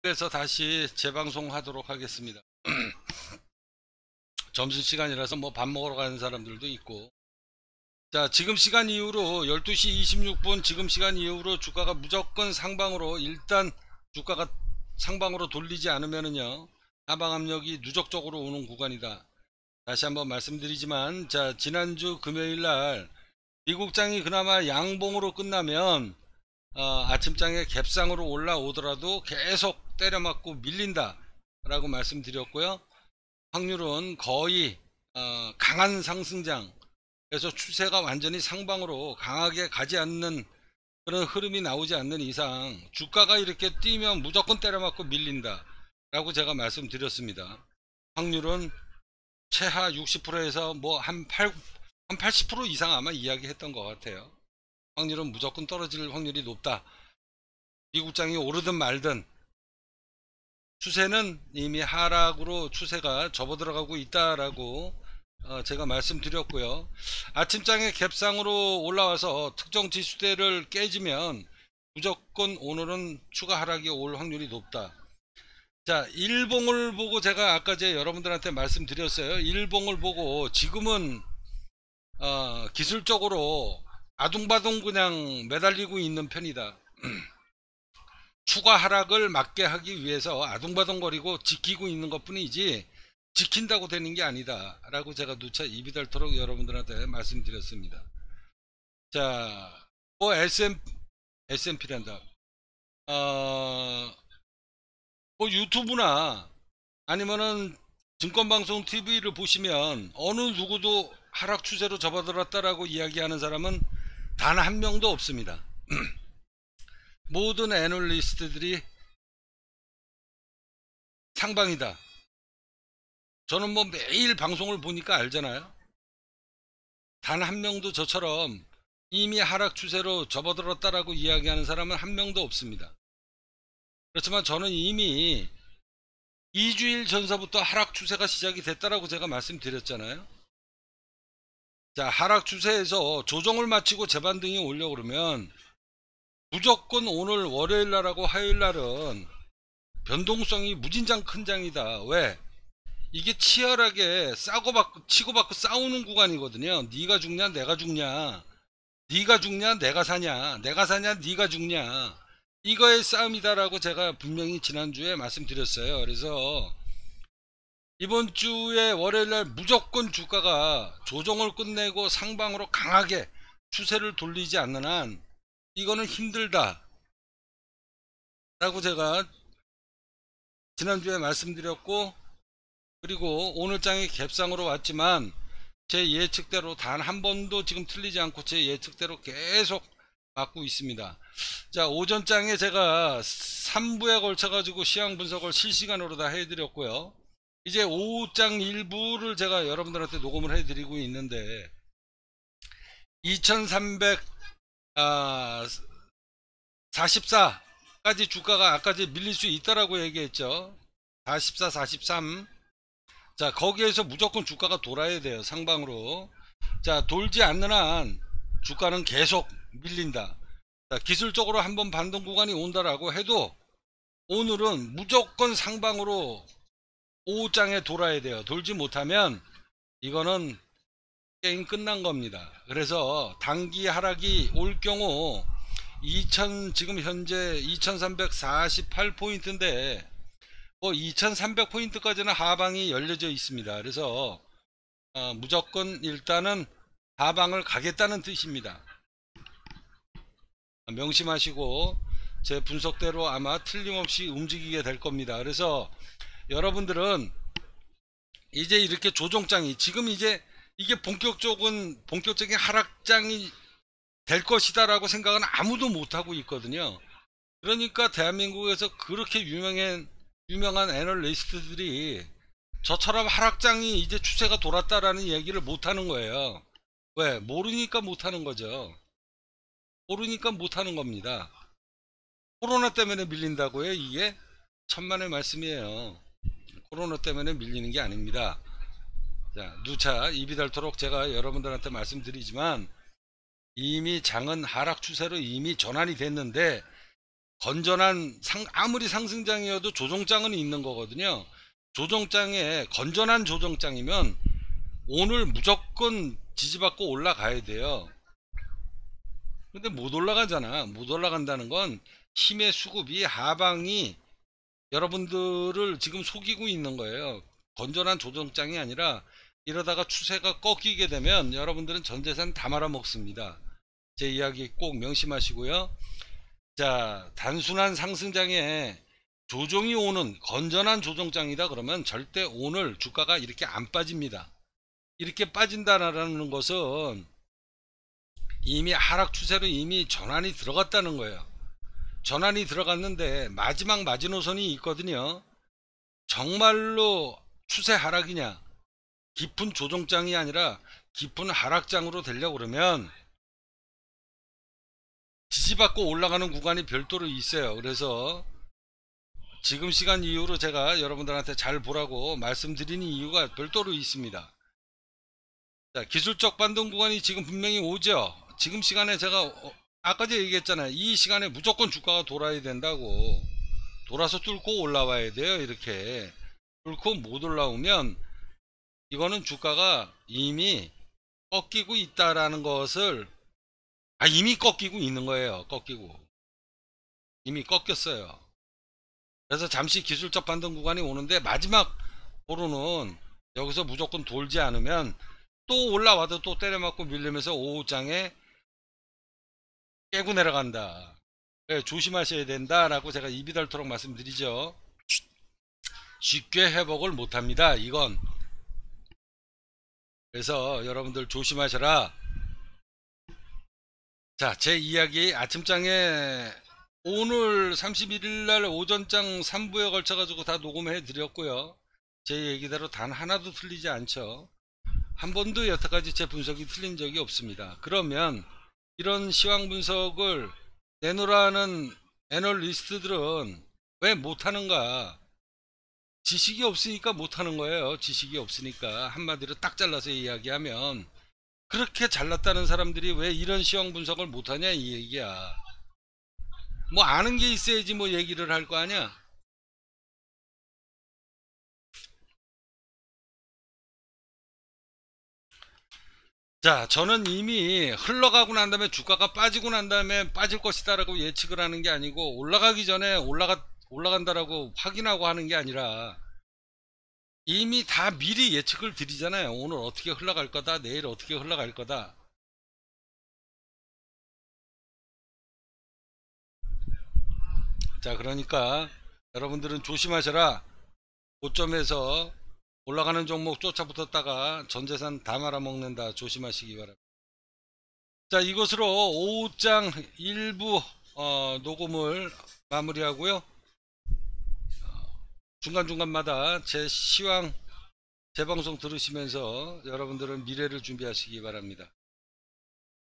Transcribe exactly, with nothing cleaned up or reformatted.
그래서 다시 재방송하도록 하겠습니다. 점심시간이라서 뭐 밥 먹으러 가는 사람들도 있고. 자, 지금 시간 이후로 열두 시 이십육 분 지금 시간 이후로 주가가 무조건 상방으로, 일단 주가가 상방으로 돌리지 않으면은요, 하방 압력이 누적적으로 오는 구간이다. 다시 한번 말씀드리지만, 자, 지난주 금요일날 미국장이 그나마 양봉으로 끝나면 어, 아침장에 갭상으로 올라오더라도 계속 때려맞고 밀린다 라고 말씀드렸고요. 확률은 거의 어, 강한 상승장, 그래서 추세가 완전히 상방으로 강하게 가지 않는 그런 흐름이 나오지 않는 이상 주가가 이렇게 뛰면 무조건 때려맞고 밀린다 라고 제가 말씀드렸습니다. 확률은 최하 육십 퍼센트에서 뭐 한 한 팔십 퍼센트 이상 아마 이야기했던 것 같아요. 확률은 무조건 떨어질 확률이 높다. 미국장이 오르든 말든 추세는 이미 하락으로 추세가 접어들어가고 있다라고 어 제가 말씀드렸고요. 아침장에 갭상으로 올라와서 특정 지수대를 깨지면 무조건 오늘은 추가 하락이 올 확률이 높다. 자, 일봉을 보고 제가 아까 제 여러분들한테 말씀드렸어요. 일봉을 보고 지금은 어 기술적으로 아둥바둥 그냥 매달리고 있는 편이다. 추가 하락을 막게 하기 위해서 아둥바둥거리고 지키고 있는 것 뿐이지 지킨다고 되는 게 아니다 라고 제가 누차 입이 닳도록 여러분들한테 말씀드렸습니다. 자, 뭐 에스엠, 에스엠피란다. 어, 뭐 유튜브나 아니면은 증권방송 티비를 보시면 어느 누구도 하락 추세로 접어들었다라고 이야기하는 사람은 단 한 명도 없습니다. 모든 애널리스트들이 상방이다. 저는 뭐 매일 방송을 보니까 알잖아요. 단 한 명도 저처럼 이미 하락 추세로 접어들었다라고 이야기하는 사람은 한 명도 없습니다. 그렇지만 저는 이미 이 주일 전서부터 하락 추세가 시작이 됐다라고 제가 말씀드렸잖아요. 자, 하락 추세에서 조정을 마치고 재반등이 오려 그러면 무조건 오늘 월요일날하고 화요일날은 변동성이 무진장 큰 장이다. 왜? 이게 치열하게 싸고 받고 치고 받고 싸우는 구간이거든요. 네가 죽냐 내가 죽냐, 네가 죽냐 내가 사냐, 내가 사냐 네가 죽냐, 이거의 싸움이다라고 제가 분명히 지난주에 말씀드렸어요. 그래서 이번 주에 월요일날 무조건 주가가 조정을 끝내고 상방으로 강하게 추세를 돌리지 않는 한 이거는 힘들다 라고 제가 지난주에 말씀드렸고, 그리고 오늘 장이 갭상으로 왔지만 제 예측대로 단 한 번도 지금 틀리지 않고 제 예측대로 계속 맞고 있습니다. 자, 오전장에 제가 삼 부에 걸쳐 가지고 시황 분석을 실시간으로 다 해드렸고요. 이제 오후장 일부를 제가 여러분들한테 녹음을 해드리고 있는데, 이천삼백사십사까지 주가가 아까 밀릴 수 있다라고 얘기했죠. 사십사, 사십삼. 자, 거기에서 무조건 주가가 돌아야 돼요. 상방으로. 자, 돌지 않는 한 주가는 계속 밀린다. 자, 기술적으로 한번 반등 구간이 온다라고 해도 오늘은 무조건 상방으로 오후장에 돌아야 돼요. 돌지 못하면 이거는 게임 끝난 겁니다. 그래서 단기 하락이 올 경우 이천 지금 현재 이천삼백사십팔 포인트인데 뭐 이천삼백 포인트까지는 하방이 열려져 있습니다. 그래서 어, 무조건 일단은 하방을 가겠다는 뜻입니다. 명심하시고 제 분석대로 아마 틀림없이 움직이게 될 겁니다. 그래서 여러분들은 이제 이렇게 조정장이 지금 이제 이게 본격적인 본격적인 하락장이 될 것이다 라고 생각은 아무도 못하고 있거든요. 그러니까 대한민국에서 그렇게 유명한 유명한 애널리스트들이 저처럼 하락장이 이제 추세가 돌았다라는 얘기를 못하는 거예요. 왜? 모르니까 못하는 거죠. 모르니까 못하는 겁니다. 코로나 때문에 밀린다고요? 이게 천만의 말씀이에요. 코로나 때문에 밀리는 게 아닙니다. 자, 누차 입이 닳도록 제가 여러분들한테 말씀드리지만 이미 장은 하락 추세로 이미 전환이 됐는데 건전한 상, 아무리 상승장이어도 조정장은 있는 거거든요. 조정장에 건전한 조정장이면 오늘 무조건 지지받고 올라가야 돼요. 근데 못 올라가잖아. 못 올라간다는 건 힘의 수급이 하방이 여러분들을 지금 속이고 있는 거예요. 건전한 조정장이 아니라 이러다가 추세가 꺾이게 되면 여러분들은 전 재산 다 말아먹습니다. 제 이야기 꼭 명심하시고요. 자, 단순한 상승장에 조정이 오는 건전한 조정장이다 그러면 절대 오늘 주가가 이렇게 안 빠집니다. 이렇게 빠진다라는 것은 이미 하락 추세로 이미 전환이 들어갔다는 거예요. 전환이 들어갔는데 마지막 마지노선이 있거든요. 정말로 추세 하락이냐, 깊은 조정장이 아니라 깊은 하락장으로 되려고 그러면 지지받고 올라가는 구간이 별도로 있어요. 그래서 지금 시간 이후로 제가 여러분들한테 잘 보라고 말씀드리는 이유가 별도로 있습니다. 자, 기술적 반등 구간이 지금 분명히 오죠. 지금 시간에 제가 어, 아까 전에 얘기했잖아요. 이 시간에 무조건 주가가 돌아야 된다고. 돌아서 뚫고 올라와야 돼요. 이렇게 뚫고 못 올라오면 이거는 주가가 이미 꺾이고 있다라는 것을 아 이미 꺾이고 있는 거예요. 꺾이고 이미 꺾였어요. 그래서 잠시 기술적 반등 구간이 오는데 마지막 보루는 여기서 무조건 돌지 않으면 또 올라와도 또 때려맞고 밀리면서 오후장에 깨고 내려간다. 네, 조심하셔야 된다라고 제가 입이 닳도록 말씀드리죠. 쉽게 회복을 못합니다. 이건. 그래서 여러분들 조심하셔라. 자, 제 이야기 아침장에 오늘 삼십일일날 오전장 삼 부에 걸쳐 가지고 다 녹음해 드렸고요. 제 얘기대로 단 하나도 틀리지 않죠. 한 번도 여태까지 제 분석이 틀린 적이 없습니다. 그러면 이런 시황 분석을 내놓으라는 애널리스트들은 왜 못하는가? 지식이 없으니까 못하는 거예요. 지식이 없으니까. 한마디로 딱 잘라서 이야기하면 그렇게 잘났다는 사람들이 왜 이런 시황 분석을 못하냐 이 얘기야. 뭐 아는 게 있어야지 뭐 얘기를 할 거 아니야. 자, 저는 이미 흘러가고 난 다음에 주가가 빠지고 난 다음에 빠질 것이다 라고 예측을 하는 게 아니고 올라가기 전에 올라가, 올라간다라고 확인하고 하는 게 아니라 이미 다 미리 예측을 드리잖아요. 오늘 어떻게 흘러갈 거다, 내일 어떻게 흘러갈 거다. 자, 그러니까 여러분들은 조심하셔라. 고점에서 올라가는 종목 쫓아붙었다가 전재산 다 말아먹는다. 조심하시기 바랍니다. 자, 이것으로 오후장 일부 어, 녹음을 마무리하고요. 중간중간마다 제 시황 재방송 들으시면서 여러분들은 미래를 준비하시기 바랍니다.